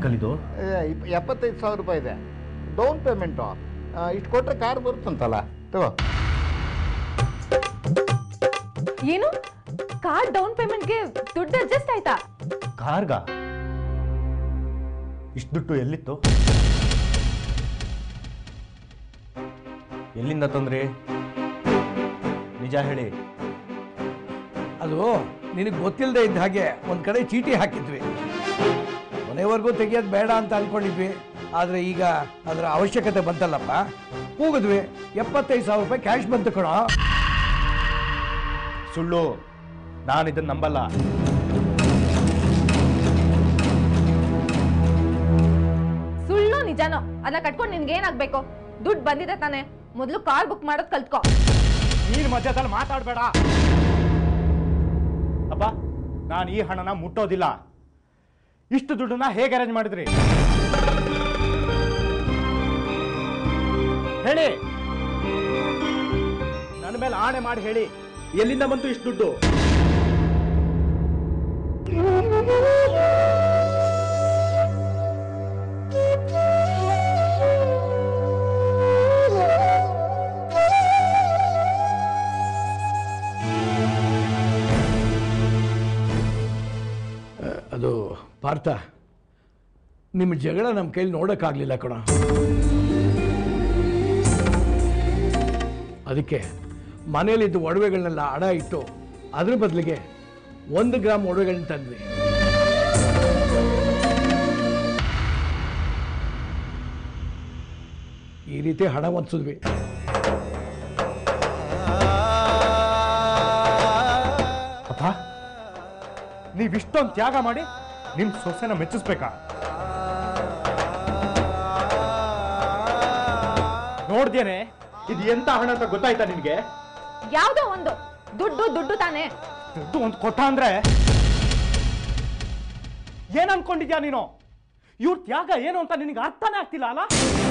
Uncle ಇದು? 75,000 ರೂಪಾಯಿ ಇದೆ ಡೌನ್ ಪೇಮೆಂಟು. ಇಷ್ಟು ಕೊಟ್ಟರೆ ಕಾರ್ ಬರುತ್ತಂತಲ್ಲ, ತಗೋ. ಏನು ಕಾರ್ ಡೌನ್ ಪೇಮೆಂಟ್ಗೆ ದುಡ್ಡು ಅಡ್ಜಸ್ಟ್ ಆಯ್ತಾ? ಕಾರ್ಗ ಇಷ್ಟು ದುಡ್ಡು ಎಲ್ಲಿತ್ತು? ಎಲ್ಲಿಂದ ತಂದ್ರಿ? ನಿಜ ಹೇಳಿ. ಅದು ನಿನಗೆ ಗೊತ್ತಿಲ್ಲದೆ ಇದ್ದ ಹಾಗೆ ಒಂದು ಕಡೆ ಚೀಟಿ ಹಾಕಿದ್ವಿ. ಕೊನೆವರೆಗೂ ತೆಗಿಯೋದು ಬೇಡ ಅಂತ ಅಂದ್ಕೊಂಡಿದ್ವಿ. ಆದರೆ ಈಗ ಅದರ ಅವಶ್ಯಕತೆ ಬಂತಲ್ಲಪ್ಪ, ಕೂಗಿದ್ವಿ. 75,000 ರೂಪಾಯಿ ಕ್ಯಾಶ್ ಬಂತು ಕಣೋ. ಸುಳ್ಳು, ನಾನು ಇದನ್ನು ನಂಬಲ್ಲ. ಸುಳ್ಳು ನಿಜಾನೋ ಅದನ್ನ ಕಟ್ಕೊಂಡು ನಿನ್ಗೆ ಏನಾಗ್ಬೇಕು? ದುಡ್ಡು ಬಂದಿದೆ ತಾನೆ, ಮೊದಲು ಕಾರ್ ಬುಕ್ ಮಾಡೋದು ಕಲ್ತ್ಕೋ. ನೀನು ಮಧ್ಯದಲ್ಲಿ ಮಾತಾಡಬೇಡ. ಅಪ್ಪ, ನಾನು ಈ ಹಣನ ಮುಟ್ಟೋದಿಲ್ಲ. ಇಷ್ಟು ದುಡ್ಡನ್ನ ಹೇಗೆ ಅರೇಂಜ್ ಮಾಡಿದ್ರಿ ಹೇಳಿ? ನನ್ನ ಮೇಲೆ ಆಣೆ ಮಾಡಿ ಹೇಳಿ, ಎಲ್ಲಿಂದ ಬಂತು ಇಷ್ಟು ದುಡ್ಡು? ಅದು ಪಾರ್ಥ, ನಿಮ್ಮ ಜಗಳ ನಮ್ಮ ಕೈಲಿ ನೋಡೋಕ್ಕಾಗಲಿಲ್ಲ ಕಣ. ಅದಕ್ಕೆ ಮನೆಯಲ್ಲಿದ್ದು ಒಡವೆಗಳನ್ನೆಲ್ಲ ಅಡ ಇಟ್ಟು ಅದ್ರ ಬದಲಿಗೆ 1 ಗ್ರಾಮ್ ಒಡವೆಗಳನ್ನ ತಂದ್ವಿ. ಈ ರೀತಿ ಹಣ ಹೊಂದಿಸಿದ್ವಿ. ಅಪ್ಪ, ನೀವಿಷ್ಟೊಂದು ತ್ಯಾಗ ಮಾಡಿ ನಿಮ್ ಸೊಸೆನ ಮೆಚ್ಚಿಸ್ಬೇಕಾ? ನೋಡ್ದೇನೆ ಇದು ಎಂತ ಹಣ ಅಂತ ಗೊತ್ತಾಯ್ತಾ ನಿನ್ಗೆ? ಯಾವ್ದೋ ಒಂದು ದುಡ್ಡು ತಾನೆ. ದುಡ್ಡು ಒಂದು ಕೊಟ್ಟ ಅಂದ್ರೆ ಏನ್ ಅನ್ಕೊಂಡಿದ್ಯಾ ನೀನು? ಇವ್ರ ತ್ಯಾಗ ಏನು ಅಂತ ನಿನಗೆ ಅರ್ಥನೇ ಆಗ್ತಿಲ್ಲ ಅಲ್ಲ?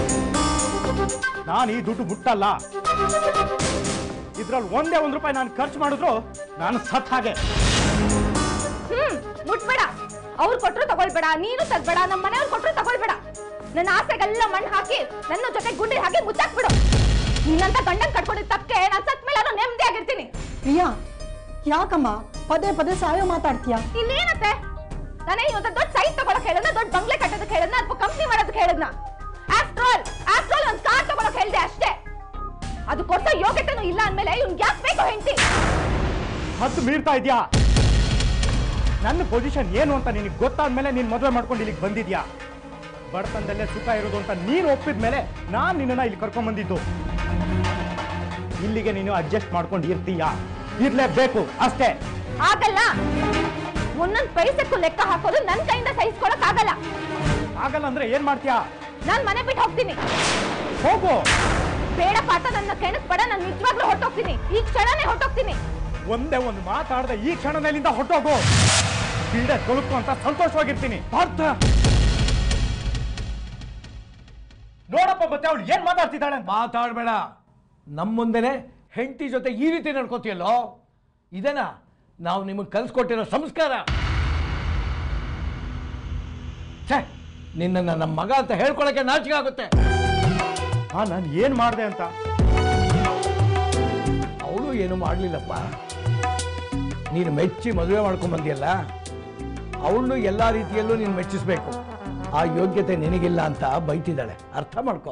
ನಾನು ಈ ದುಡ್ಡು ಮುಟ್ಟಲ್ಲ. ಇದ್ರಲ್ಲಿ ಒಂದೇ ₹1 ನಾನು ಖರ್ಚು ಮಾಡಿದ್ರು ನಾನು ಸತ್ ಹಾಗೆ. ಮುಟ್ಬೇಡ. ಅವ್ರು ಕೊಟ್ರು ತಗೊಳ್ಬೇಡ, ನೀನು ತಗ್ಬೇಡ, ನಮ್ಮ ಮನೆಯವ್ರು ಕೊಟ್ರು ತಗೊಳ್ಬೇಡ. ನನ್ನ ಆಸೆಗೆಲ್ಲ ಮಣ್ಣು ಹಾಕಿ ನನ್ನ ಜೊತೆ ಗುಂಡಿ ಹಾಕಿ ಮುಚ್ಚಾಕ್ಬಿಡು. ನಿನ್ನಂತ ಗಂಡನ್ ಕಟ್ಕೊಂಡಿದ್ದ ತಪ್ಪಕ್ಕೆ ನಾನು ಸತ್ ಮೇಲೆ ನಾನು ನೆಮ್ಮದಿಯಾಗಿರ್ತೀನಿ. ಪ್ರಿಯಾ, ಯಾಕಮ್ಮ ಪದೇ ಪದೇ ಸಾಯೋ ಮಾತಾಡ್ತೀಯ? ಇನ್ನೇನತ್ತೆ, ನಾನೇ ಇವತ್ತು ದೊಡ್ಡ ಸೈಟ್ ತಗೊಳಕ್ ಹೇಳಿದ್ನ, ದೊಡ್ಡ ಬಂಗ್ಲೆ ಕಟ್ಟೋದಕ್ಕೆ ಹೇಳಿದ್ನ, ಅಥವಾ ಕಂಪ್ನಿ ಮಾಡೋದಕ್ಕೆ ಹೇಳಿದ್ನ? ಆಫ್ಟರ್ ಆಲ್ ಒಂದು ಕಾರ್ ತಗೊಳಕ್ ಹೇಳಿದೆ ಅಷ್ಟೇ. ಅದು ಕೊಡ್ಸೋ ಯೋಗ್ಯತೆನೂ ಇಲ್ಲ ಅಂದ್ಮೇಲೆ ಇವ್ನ್ ಯಾಕೆ ಬೇಕು ಹೆಂಡತಿ? ಹತ್ತು ಮೀರ್ತಾ ಇದ್ಯಾ? ನನ್ನ ಪೊಸಿಷನ್ ಏನು ಅಂತ ನಿನಗೆ ಗೊತ್ತಾದ್ಮೇಲೆ ನೀನು ಮದುವೆ ಮಾಡ್ಕೊಂಡು ಇಲ್ಲಿಗೆ ಬಂದಿದ್ಯಾ? ಬಡತನದಲ್ಲೇ ಸುಖ ಇರೋದು ಅಂತ ನೀನು ಒಪ್ಪಿದ ಮೇಲೆ ನಾನು ನಿನ್ನನ್ನು ಇಲ್ಲಿ ಕರ್ಕೊಂಡ್ ಬಂದಿದ್ದು. ಇಲ್ಲಿಗೆ ನೀನು ಅಡ್ಜಸ್ಟ್ ಮಾಡ್ಕೊಂಡು ಇರ್ತೀಯಾ? ಇರ್ಲೇಬೇಕು ಅಷ್ಟೇ. ಆಗಲ್ಲ. ಒಂದೊಂದು ಪೈಸಕ್ಕೂ ಲೆಕ್ಕ ಹಾಕೋದು ನನ್ನ ಕೈಯಿಂದ ಸಹಿಸ್ಕೊಳಕ್ ಆಗಲ್ಲ. ಆಗಲ್ಲ ಅಂದ್ರೆ ಏನ್ ಮಾಡ್ತೀಯಾ? ನಾನ್ ಮನೆ ಬಿಟ್ಟು ಹೋಗ್ತೀನಿ. ಹೋಗು. ಬೇಡ ಪಾಠ, ನನ್ನ ಕೆಣಕ್ಬೇಡ. ನಾನು ನಿಜವಾಗ್ಲೂ ಹೊರಟೋಗ್ತೀನಿ. ಈ ಕ್ಷಣನೇ ಹೊರಟೋಗ್ತೀನಿ. ಒಂದೇ ಒಂದು ಮಾತಾಡದೆ ಈ ಕ್ಷಣದಲ್ಲಿಂದ ಹೊರಟೋಗು. ಬಿಡ ತೊಳಕು ಅಂತ ಸಂತೋಷವಾಗಿರ್ತೀನಿ. ಪಾರ್ಥ, ನೋಡಪ್ಪ ಮತ್ತೆ ಅವಳು ಏನ್ ಮಾತಾಡ್ತಿದ್ದಾಳೆ ಅಂತ. ಮಾತಾಡಬೇಡ. ನಮ್ಮ ಮುಂದೆನೆ ಹೆಂಡತಿ ಜೊತೆ ಈ ರೀತಿ ನಡ್ಕೋತೀಯಲ್ಲೋ, ಇದನ್ನ ನಾವು ನಿಮಗೆ ಕಲಿಸ್ಕೊಟ್ಟಿರೋ ಸಂಸ್ಕಾರ. ಛೇ, ನಿನ್ನನ್ನು ನಮ್ಮ ಮಗ ಅಂತ ಹೇಳ್ಕೊಳಕ್ಕೆ ನಾಚಿಕೆ ಆಗುತ್ತೆ. ನಾನು ಏನ್ ಮಾಡಿದೆ ಅಂತ? ಅವಳು ಏನು ಮಾಡಲಿಲ್ಲಪ್ಪ. ನೀನು ಮೆಚ್ಚಿ ಮದುವೆ ಮಾಡ್ಕೊಂಡ್ ಬಂದಿಯಲ್ಲ, ಅವಳು ಎಲ್ಲ ರೀತಿಯಲ್ಲೂ ನೀನು ಮೆಚ್ಚಿಸ್ಬೇಕು. ಆ ಯೋಗ್ಯತೆ ನಿನಗಿಲ್ಲ ಅಂತ ಬೈತಿದ್ದಾಳೆ, ಅರ್ಥ ಮಾಡ್ಕೋ.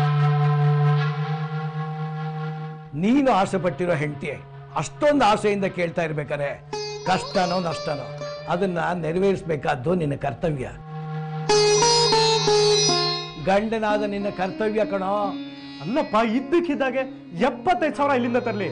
ನೀನು ಆಸೆ ಪಟ್ಟಿರೋ ಹೆಂಡತಿ ಅಷ್ಟೊಂದು ಆಸೆಯಿಂದ ಕೇಳ್ತಾ ಇರ್ಬೇಕಾರೆ ಕಷ್ಟನೋ ನಷ್ಟನೋ ಅದನ್ನ ನೆರವೇರಿಸಬೇಕಾದ್ದು ನಿನ್ನ ಕರ್ತವ್ಯ. ಗಂಡನಾದ ನಿನ್ನ ಕರ್ತವ್ಯ ಕಣೋ. ಅಲ್ಲಪ್ಪ, ಇದ್ದಕ್ಕಿದ್ದಾಗೆ 75,000 ಇಲ್ಲಿಂದ ತರಲಿ?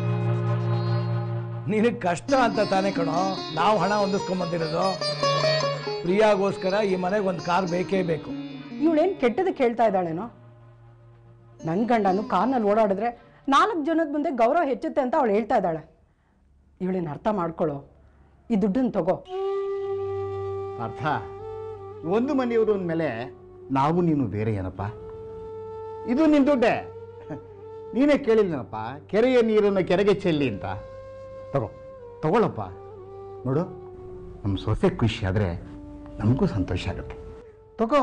ನಿನಗೆ ಕಷ್ಟ ಅಂತ ತಾನೇ ಕಣೋ ನಾವು ಹಣ ಹೊಂದಿಸ್ಕೊಂಡ್ ಬಂದಿರೋದು. ಪ್ರಿಯಾಗೋಸ್ಕರ ಈ ಮನೆಗೆ ಒಂದು ಕಾರ್ ಬೇಕೇ ಬೇಕು. ಇವಳೇನು ಕೆಟ್ಟದಕ್ಕೆ ಹೇಳ್ತಾ ಇದ್ದಾಳೇನೋ? ನನ್ನ ಗಂಡನು ಕಾರ್ನಲ್ಲಿ ಓಡಾಡಿದ್ರೆ 4 ಜನದ ಮುಂದೆ ಗೌರವ ಹೆಚ್ಚುತ್ತೆ ಅಂತ ಅವಳು ಹೇಳ್ತಾ ಇದ್ದಾಳೆ. ಇವಳೇನು ಅರ್ಥ ಮಾಡ್ಕೊಳ್ಳೋ. ಈ ದುಡ್ಡನ್ನು ತಗೋ. ಅರ್ಥ, ಒಂದು ಮನೆಯವರು ಅಂದಮೇಲೆ ನಾವು ನೀನು ಬೇರೆ ಏನಪ್ಪ? ಇದು ನಿನ್ನ ದುಡ್ಡೇ. ನೀನೇ ಕೇಳಿಲ್ಲನಪ್ಪ, ಕೆರೆಯ ನೀರನ್ನು ಕೆರೆಗೆ ಚೆಲ್ಲಿ ಅಂತ. ತಗೊಳ್ಳಪ್ಪ. ನೋಡು, ನಮ್ಮ ಸೊಸೆ ಖುಷಿ ಆದರೆ ನಮಗೂ ಸಂತೋಷ ಆಗುತ್ತೆ. ತಗೋ.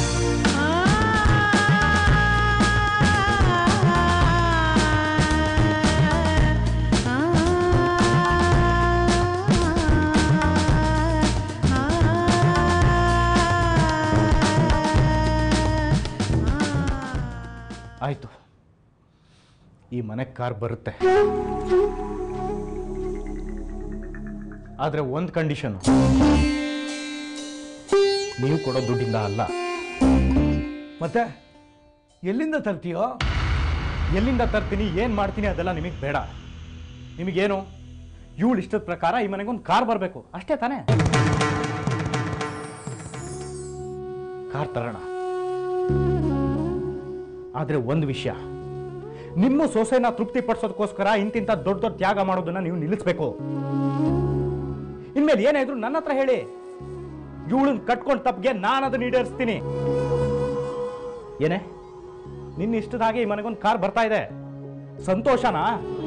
ಆಯ್ತು, ಈ ಮನೆಗೆ ಕಾರ್ ಬರುತ್ತೆ. ಆದ್ರೆ ಒಂದು ಕಂಡೀಷನ್, ನೀವು ಕೊಡೋ ದುಡ್ಡಿಂದ ಅಲ್ಲ. ಮತ್ತೆ ಎಲ್ಲಿಂದ ತರ್ತೀಯೋ? ಎಲ್ಲಿಂದ ತರ್ತೀನಿ, ಏನ್ ಮಾಡ್ತೀನಿ ಅದೆಲ್ಲ ನಿಮಗೆ ಬೇಡ. ನಿಮಗೇನು, ಇವಳು ಇಷ್ಟದ ಪ್ರಕಾರ ಈ ಮನೆಗೆ ಒಂದು ಕಾರ್ ಬರಬೇಕು ಅಷ್ಟೇ ತಾನೇ? ಕಾರ್ ತರೋಣ. ಆದ್ರೆ ಒಂದು ವಿಷಯ, ನಿಮ್ಮ ಸೊಸೆನ ತೃಪ್ತಿ ಪಡಿಸೋದಕ್ಕೋಸ್ಕರ ಇಂತಿಂತ ದೊಡ್ಡ ದೊಡ್ಡ ತ್ಯಾಗ ಮಾಡೋದನ್ನ ನೀವು ನಿಲ್ಲಿಸ್ಬೇಕು. ಇನ್ಮೇಲೆ ಏನೇ ಇದ್ರು ನನ್ನ ಹತ್ರ ಹೇಳಿ. ಇವಳನ್ನ ಕಟ್ಕೊಂಡು ತಪ್ಪಿಗೆ ನಾನು ಅದನ್ನ ಈಡೇರಿಸ್ತೀನಿ. ಏನೇ, ನಿನ್ನ ಇಷ್ಟದ ಹಾಗೆ ಈ ಮನೆಗೊಂದು ಕಾರ್ ಬರ್ತಾ ಇದೆ, ಸಂತೋಷನಾ?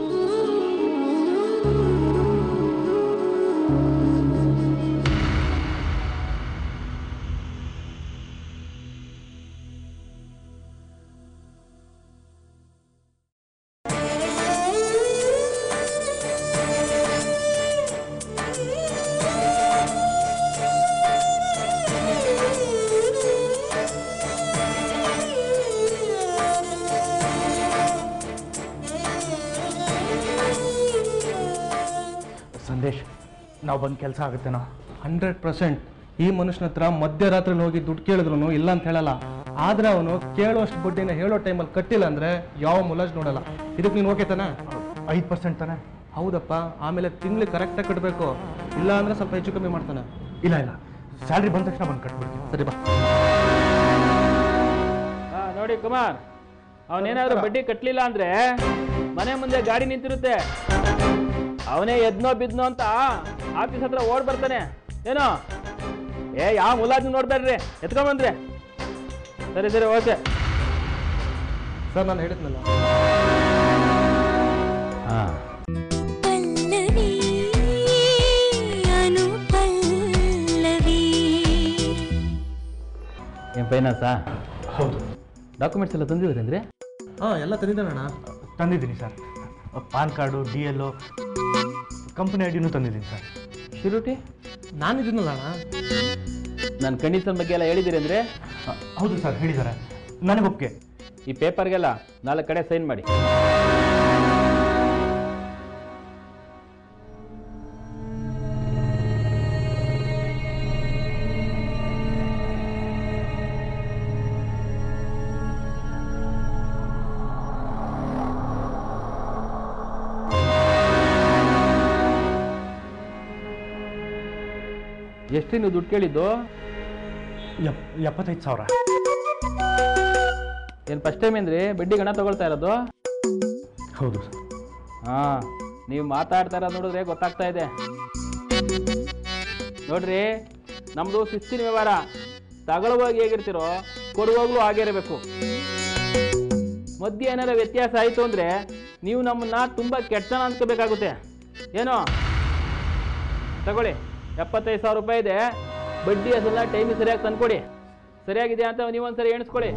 ಸಂದೇಶ್, ನಾವು ಬಂದು ಕೆಲಸ ಆಗುತ್ತೇನೋ? 100%. ಈ ಮನುಷ್ಯನ ಹತ್ರ ಮಧ್ಯರಾತ್ರಿ ಹೋಗಿ ದುಡ್ಡು ಕೇಳಿದ್ರು ಇಲ್ಲ ಅಂತ ಹೇಳಲ್ಲ. ಆದ್ರೆ ಅವನು ಕೇಳೋಷ್ಟು ಬಡ್ಡಿನ ಹೇಳೋ ಟೈಮಲ್ಲಿ ಕಟ್ಟಿಲ್ಲ ಅಂದ್ರೆ ಯಾವ ಮುಲಾಜ್ ನೋಡಲ್ಲ. ಇದಕ್ಕೆ ನೀನು ಓಕೆ ತಾನೆ? 5% ತಾನೆ? ಹೌದಪ್ಪ. ಆಮೇಲೆ ತಿಂಗ್ಳಿಗೆ ಕರೆಕ್ಟಾಗಿ ಕಟ್ಟಬೇಕು, ಇಲ್ಲ ಅಂದ್ರೆ ಸ್ವಲ್ಪ ಹೆಚ್ಚು ಕಮ್ಮಿ ಮಾಡ್ತಾನೆ. ಇಲ್ಲ ಇಲ್ಲ, ಸ್ಯಾಲ್ರಿ ಬಂದ ತಕ್ಷಣ ಬಂದು ಕಟ್ಬಿಡ್ತೀನಿ. ಸರಿ ಬಾ. ನೋಡಿ ಕುಮಾರ್, ಅವನೇನಾದ್ರೂ ಬಡ್ಡಿ ಕಟ್ಟಲಿಲ್ಲ ಅಂದ್ರೆ ಮನೆ ಮುಂದೆ ಗಾಡಿ ನಿಂತಿರುತ್ತೆ, ಅವನೇ ಎದ್ನೋ ಬಿದ್ನೋ ಅಂತ ಆಫೀಸ್ ಹತ್ರ ಓಡ್ ಬರ್ತಾನೆ. ಏನೋ ಯಾವ ಮುಲಾಜು ನೋಡ್ಬೇಡ್ರಿ, ಎತ್ಕೊಂಬಂದ್ರಿ. ಸರಿ ಸರಿ, ಓಕೆ ಸರ್, ನಾನು ಹೇಳಿದ್ನಲ್ಲ. ಏನು ಫೈನಾನ್ಸಾ? ಹೌದು. ಡಾಕ್ಯುಮೆಂಟ್ಸ್ ಎಲ್ಲ ತಂದಿದ್ರಿ ಅಂದರೆ? ಹಾಂ, ಎಲ್ಲ ತಂದಿದ್ದಾನಣ್ಣ. ತಂದಿದ್ದೀನಿ sir. PAN card, DL, company ಐಡಿನೂ ತಂದಿದ್ದೀನಿ ಸರ್. ಶ್ಯೂರಿಟಿ ನಾನಿದ್ದೀನಲ್ಲ ಅಣ್ಣ. ನನ್ನ ಕಂಡೀಷನ್ ಬಗ್ಗೆ ಎಲ್ಲ ಹೇಳಿದ್ದೀರಿ ಅಂದರೆ? ಹೌದು ಸರ್, ಹೇಳಿದ್ದಾರೆ. ನನಗೊಪ್ಪಿಗೆ. ಈ ಪೇಪರ್ಗೆಲ್ಲ 4 ಕಡೆ ಸೈನ್ ಮಾಡಿ. ಎಷ್ಟು ನೀವು ದುಡ್ಡು ಕೇಳಿದ್ದು? 75,000. ಏನು ಫಸ್ಟ್ ಟೈಮ್ ಏನ್ರಿ ಬಡ್ಡಿ ಗಣ ತಗೊಳ್ತಾ ಇರೋದು? ಹೌದು ಸರ್. ಹಾಂ, ನೀವು ಮಾತಾಡ್ತಾ ಇರೋದು ನೋಡಿದ್ರೆ ಗೊತ್ತಾಗ್ತಾ ಇದೆ. ನೋಡ್ರಿ, ನಮ್ಮದು ಶಿಸ್ತಿನ ವ್ಯವಹಾರ. ತಗೊಳ್ಳುವಾಗ ಹೇಗಿರ್ತೀರೋ ಕೊಡುವಾಗಲೂ ಹಾಗೇ ಇರಬೇಕು. ಮಧ್ಯೆ ಏನಾರ ವ್ಯತ್ಯಾಸ ಆಯಿತು ಅಂದರೆ ನೀವು ನಮ್ಮನ್ನ ತುಂಬ ಕೆಟ್ಟನ ಅನ್ಕೋಬೇಕಾಗುತ್ತೆ. ಏನೋ ತಗೊಳ್ಳಿ, 75,000 ರೂಪಾಯಿ ಇದೆ. ಬಡ್ಡಿ ಅಸಲ ಟೈಮಿಗೆ ಸರಿಯಾಗಿ ತಂದ್ಕೊಡಿ. ಸರಿಯಾಗಿದೆ ಅಂತ ನೀವೊಂದ್ಸರಿ ಎಣಿಸ್ಕೊಳ್ಳಿ.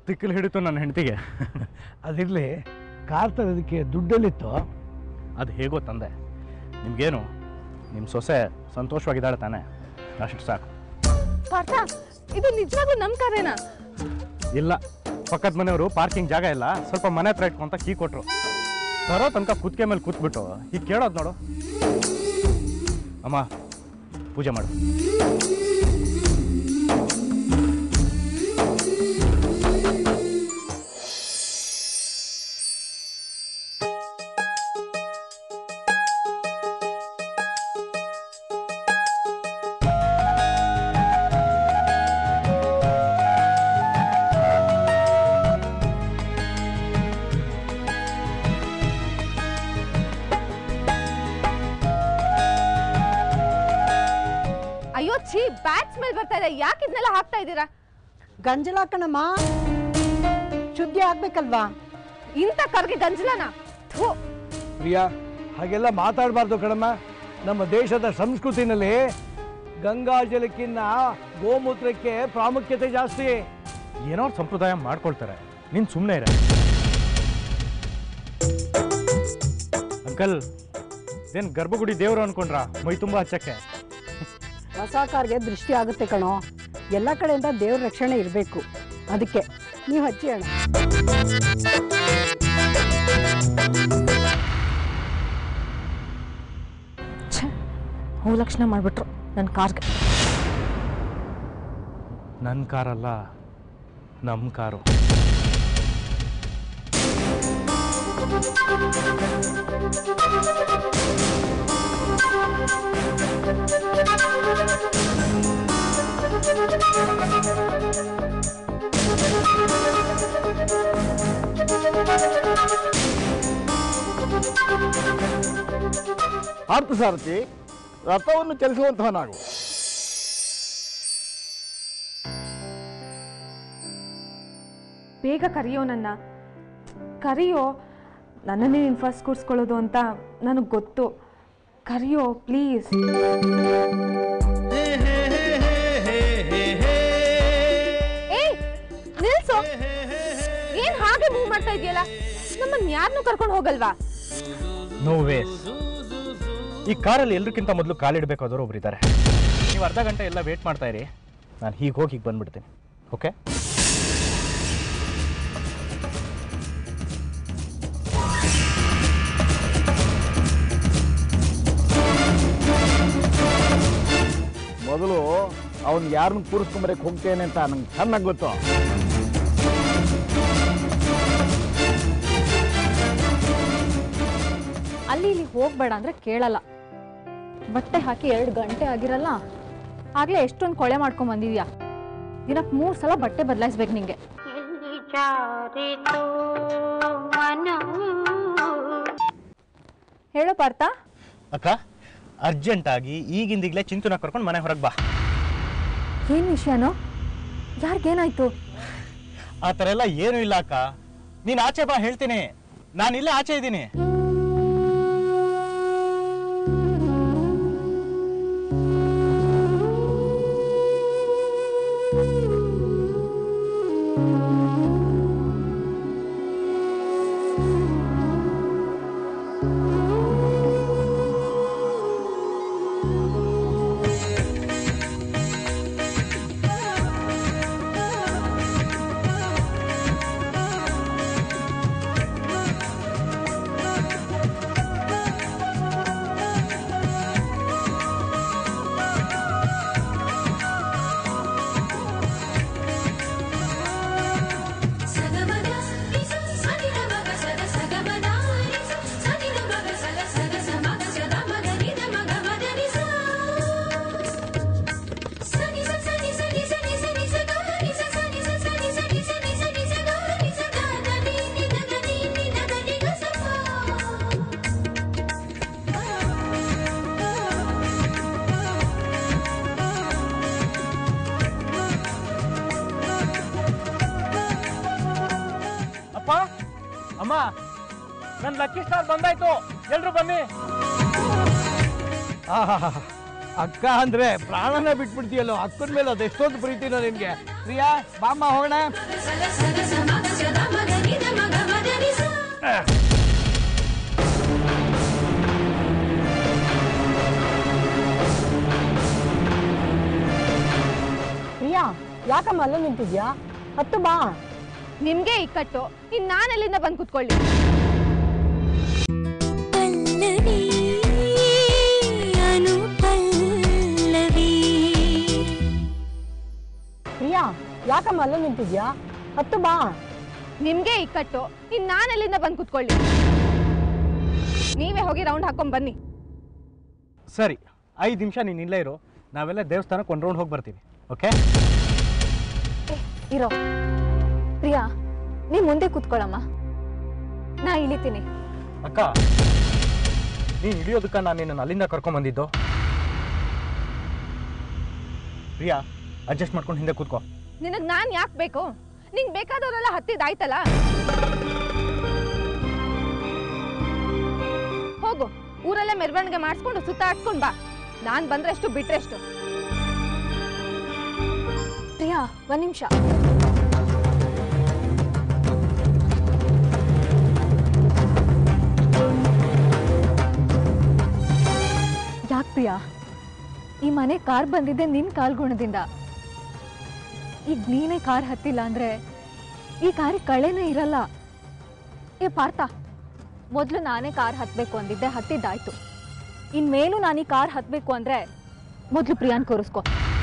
ತಿಕ್ಕಲು ಹಿಡಿತು ನನ್ನ ಹೆಂಡತಿಗೆ. ಅದಿರಲಿ, ಕಾರ್ ತರೋದಕ್ಕೆ ದುಡ್ಡಲ್ಲಿತ್ತು? ಅದು ಹೇಗೋ ತಂದೆ. ನಿಮ್ಗೇನು ನಿಮ್ಮ ಸೊಸೆ ಸಂತೋಷವಾಗಿದ್ದಾಳೆ ತಾನೆ, ಅಷ್ಟು ಸಾಕು. ಪಾರ್ಥ, ಇದು ನಿಜವಾಗ್ಲೂ ನಮ್ಮ ಕಾರೇನಾ? ಇಲ್ಲ, ಪಕ್ಕದ ಮನೆಯವರು ಪಾರ್ಕಿಂಗ್ ಜಾಗ ಇಲ್ಲ, ಸ್ವಲ್ಪ ಮನೆ ಹತ್ರ ಇಟ್ಕೊಂತ ಕೀ ಕೊಟ್ರು. ತರೋ ತನಕ ಕುತ್ತಿಗೆ ಮೇಲೆ ಕೂತ್ಬಿಟ್ಟು ಈಗ ಕೇಳೋದು ನೋಡು. ಅಮ್ಮ ಪೂಜೆ ಮಾಡು. ಅಯ್ಯೋ ಛೀ, ಬ್ಯಾಟ್ ಸ್ಮೆಲ್ ಬರ್ತಾ ಇದೆ. ಯಾಕೆ ಇದನ್ನೆಲ್ಲ ಹಾಕ್ತಾ ಇದ್ದೀರಾ? ಗಂಜಲ ಕಣಮ್ಮ, ಶುದ್ಧಿ ಆಗ್ಬೇಕಲ್ವಾ? ಇಂಥ ಕರ್ಗೆ ಗಂಜಲನ? ಥೂ. ಪ್ರಿಯಾ, ಹಾಗೆಲ್ಲ ಮಾತಾಡಬಾರ್ದು ಕಣಮ್ಮ. ನಮ್ಮ ದೇಶದ ಸಂಸ್ಕೃತಿನಲ್ಲಿ ಗಂಗಾ ಜಲಕ್ಕಿನ್ನ ಗೋಮೂತ್ರಕ್ಕೆ ಪ್ರಾಮುಖ್ಯತೆ ಜಾಸ್ತಿ. ಏನೋ ಸಂಪ್ರದಾಯ ಮಾಡ್ಕೊಳ್ತಾರೆ, ನೀನು ಸುಮ್ಮನೆ ಇರ. ಅಂಕಲ್, ಇದೇನು ಗರ್ಭಗುಡಿ ದೇವರು ಅನ್ಕೊಂಡ್ರ ಮೈ ತುಂಬ ಹಚ್ಚಕ್ಕೆ? ಹೊಸ ಕಾರ್ಗೆ ದೃಷ್ಟಿ ಆಗುತ್ತೆ ಕಣೋ. ಎಲ್ಲ ಕಡೆಯಿಂದ ದೇವ್ರ ರಕ್ಷಣೆ ಇರಬೇಕು, ಅದಕ್ಕೆ ನೀವು ಹಚ್ಚಿ ಅಣ್ಣ. ಲಕ್ಷಣ ಮಾಡ್ಬಿಟ್ರು ನನ್ನ ಕಾರ್ಗೆ. ನನ್ನ ಕಾರಲ್ಲ, ನಮ್ಮ ಕಾರು. ಪಾರ್ಥಸಾರಥಿ, ರಥವನ್ನು ಚಲಿಸುವಂತಹನಾಗು. ಬೇಗ ಕರೆಯೋ ನನ್ನ, ಕರೆಯೋ. ನನ್ನನ್ನೇ ನೀನು ಫಸ್ಟ್ ಕೂರಿಸ್ಕೊಳ್ಳೋದು ಅಂತ ನನಗೆ ಗೊತ್ತು. ಕರೆಯೋ ಪ್ಲೀಸ್. ಏಯ್ ನಿಲ್ಸು, ಏನ್ ಹಾಗೆ ಮೂವ್ ಮಾಡ್ತಾ ಇದೆಯಲ್ಲ? ನಮ್ಮನ್ನ ಯಾರನ್ನೂ ಕರ್ಕೊಂಡು ಹೋಗಲ್ವಾ? No ways. ಈ ಕಾರಲ್ಲಿ ಎಲ್ರಿಗಿಂತ ಮೊದಲು ಕಾಲಿಡಬೇಕಾದವರು ಒಬ್ರು ಇದ್ದಾರೆ. ನೀವು ಅರ್ಧ ಗಂಟೆ ಎಲ್ಲ ವೇಟ್ ಮಾಡ್ತಾ ಇರಿ, ನಾನು ಹೀಗೆ ಹೋಗಿ ಹೀಗೆ ಬಂದ್ಬಿಡ್ತೀನಿ. ಓಕೆ? ಮೊದಲು ಅವನು ಯಾರನ್ನ ಕೂರಿಸ್ಕೊಂಬರಕ್ಕೆ ಹೋಗ್ತೇನೆ ಅಂತ ನಂಗೆ ಚೆನ್ನಾಗಿ ಗೊತ್ತು. ಅಲ್ಲಿ ಇಲ್ಲಿ ಹೋಗ್ಬೇಡ ಅಂದ್ರೆ ಕೇಳಲ್ಲ. ಬಟ್ಟೆ ಹಾಕಿ 2 ಗಂಟೆ ಆಗಿರಲ್ಲ, ಆಗ್ಲೇ ಎಷ್ಟೊಂದು ಕೊಳೆ ಮಾಡ್ಕೊಂಡ್ ಬಂದಿದ್ಯಾ. ದಿನಕ್ಕೆ 3 ಸಲ ಬಟ್ಟೆ ಬದಲಾಯಿಸ್ಬೇಕು ನಿಂಗೆ. ಹೇಳೋ ಪಾರ್ಥ. ಅಕ್ಕ, ಅರ್ಜೆಂಟಾಗಿ ಈಗಿಂದೀಗಲೇ ಚಿಂತುನ ಕರ್ಕೊಂಡು ಮನೆ ಹೊರಗೆ ಬಾ. ಏನ್ ವಿಷಯನೋ? ಯಾರಿಗೇನಾಯ್ತು? ಆ ಥರ ಎಲ್ಲ ಏನೂ ಇಲ್ಲ ಅಕ್ಕ. ನೀನು ಆಚೆ ಬಾ, ಹೇಳ್ತೀನಿ. ನಾನಿಲ್ಲೇ ಆಚೆ ಇದ್ದೀನಿ. ಅಮ್ಮ, ನನ್ನ ಲಕ್ಕಿ ಸ್ಟಾರ್ ಬಂದಾಯ್ತು, ಎಲ್ರು ಬನ್ನಿ. ಆಹಾ, ಅಕ್ಕ ಅಂದ್ರೆ ಪ್ರಾಣನೇ ಬಿಟ್ಬಿಡ್ತೀಯಲ್ಲೋ. ಅಕ್ಕನ ಮೇಲೆ ಅದೆಷ್ಟೊಂದು ಪ್ರೀತಿನೋ ನಿನ್ಗೆ. ಪ್ರಿಯಾ ಬಾಮ್ಮ ಹೋಗೋಣ. ಪ್ರಿಯಾ ಯಾಕಮ್ಮ ಅಲ್ಲೇ ನಿಂತಿದ್ಯಾ? ಹತ್ತು ಬಾ. ನಿಮ್ಗೆ ಇಕ್ಕಟ್ಟು, ಇನ್ ನಾನೆಲ್ಲಿಂದ ಬಂದು ಕುತ್ಕೊಳ್ಳಿ. ಪ್ರಿಯಾ ಯಾಕಮ್ಮ ಅಲ್ಲೇ ನಿಂತಿದ್ಯಾ? ಹತ್ತು ಬಾ. ನಿಮ್ಗೆ ಇಕ್ಕಟ್ಟು, ಇನ್ ನಾನೆಲ್ಲಿಂದ ಬಂದು ಕುತ್ಕೊಳ್ಳಿ. ನೀವೇ ಹೋಗಿ ರೌಂಡ್ ಹಾಕೊಂಡ್ ಬನ್ನಿ. ಸರಿ, 5 ನಿಮಿಷ ನೀನು ಇಲ್ಲೇ ಇರು. ನಾವೆಲ್ಲ ದೇವಸ್ಥಾನಕ್ಕೆ ಒಂದು ರೌಂಡ್ ಹೋಗಿ ಬರ್ತೀವಿ. ಓಕೆ ಇರೋ. ಪ್ರಿಯಾ ನೀ ಮುಂದೆ ಕೂತ್ಕೊಳ್ಳಮ್ಮ, ನಾ ಇಳಿತೀನಿ. ಅಕ್ಕ, ನೀನು ಹಿಡಿಯೋದಕ್ಕ ನಾನು ನಿನ್ನನ್ನು ಅಲ್ಲಿಂದ ಕರ್ಕೊಂಬಂದಿದ್ದು. ಪ್ರಿಯಾ ಅಡ್ಜಸ್ಟ್ ಮಾಡ್ಕೊಂಡು ಹಿಂದೆ ಕೂತ್ಕೋ. ನಿನಗ್ ನಾನ್ ಯಾಕೆ ಬೇಕು? ನಿಂಗ್ ಬೇಕಾದವರೆಲ್ಲ ಹತ್ತಿದಾಯ್ತಲ್ಲ. ಹೋಗು, ಊರಲ್ಲೇ ಮೆರವಣಿಗೆ ಮಾಡಿಸ್ಕೊಂಡು ಸುತ್ತಾಡ್ಸ್ಕೊಂಡ್ ಬಾ. ನಾನ್ ಬಂದ್ರೆಷ್ಟು ಬಿಟ್ರೆಷ್ಟು. ಪ್ರಿಯಾ ಒಂದ್ ನಿಮಿಷ. ಯಾಕೆ ಪ್ರಿಯಾ, ಈ ಮನೆ ಕಾರ್ ಬಂದಿದ್ದೆ ನಿನ್ ಕಾಲ್ಗುಣದಿಂದ. ಈಗ ನೀನೇ ಕಾರ್ ಹತ್ತಿಲ್ಲ ಅಂದ್ರೆ ಈ ಕಾರಿಗೆ ಕಳೆನೇ ಇರಲ್ಲ. ಏ ಪಾರ್ಥ, ಮೊದಲು ನಾನೇ ಕಾರ್ ಹತ್ಬೇಕು ಅಂದಿದ್ದೆ, ಹತ್ತಿದ್ದಾಯ್ತು. ಇನ್ಮೇಲು ನಾನು ಈ ಕಾರ್ ಹತ್ಬೇಕು ಅಂದ್ರೆ ಮೊದಲು ಪ್ರಿಯಾನ್ ಕೂರಿಸ್ಕೊ.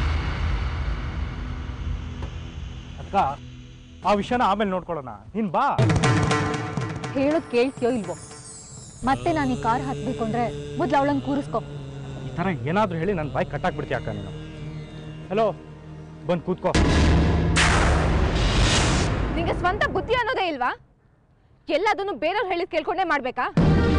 ಅಕ್ಕ, ಆ ವಿಷಯನ ಆಮೇಲೆ ನೋಡ್ಕೊಳ್ಳೋಣ. ನೀನ್ ಬಾ. ಹೇಳೋದ್ ಕೇಳ್ತೀಯೋ ಇಲ್ವೋ? ಮತ್ತೆ ನಾನು ಈ ಕಾರ್ ಹತ್ಬೇಕು ಅಂದ್ರೆ ಮೊದ್ಲು ಅವಳನ್ನ ಕೂರಿಸ್ಕೊ. ಈ ಥರ ಏನಾದರೂ ಹೇಳಿ ನನ್ನ ಬಾಯಿ ಕಟ್ಟಾಕ್ಬಿಡ್ತೀಯ ಅಕ್ಕ ನೀನು. ಹಲೋ, ಬಂದು ಕೂತ್ಕೋ. ನಿಂಗೆ ಸ್ವಂತ ಬುದ್ಧಿ ಅನ್ನೋದೇ ಇಲ್ವಾ? ಎಲ್ಲದನ್ನು ಬೇರೆಯವ್ರು ಹೇಳಿದ್ ಕೇಳ್ಕೊಂಡೇ ಮಾಡ್ಬೇಕಾ?